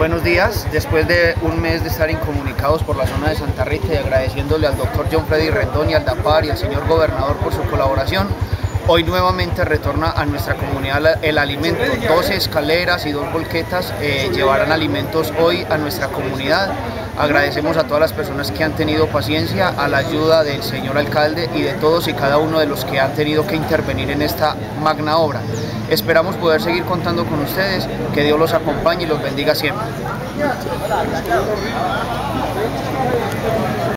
Buenos días. Después de un mes de estar incomunicados por la zona de Santa Rita y agradeciéndole al doctor John Freddy Rendón y al DAPAR y al señor gobernador por su colaboración, hoy nuevamente retorna a nuestra comunidad el alimento. 12 escaleras y 2 volquetas llevarán alimentos hoy a nuestra comunidad. Agradecemos a todas las personas que han tenido paciencia, a la ayuda del señor alcalde y de todos y cada uno de los que han tenido que intervenir en esta magna obra. Esperamos poder seguir contando con ustedes, que Dios los acompañe y los bendiga siempre.